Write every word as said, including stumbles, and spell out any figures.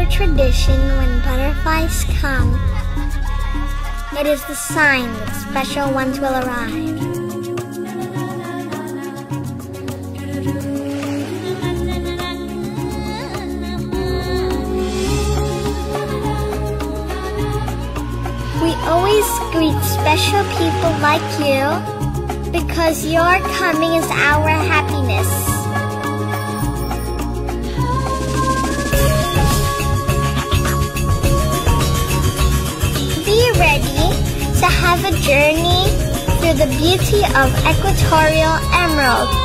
tradition when butterflies come. It is the sign that special ones will arrive. We always greet special people like you because your coming is our happiness. Be ready to have a journey through the beauty of equatorial emerald.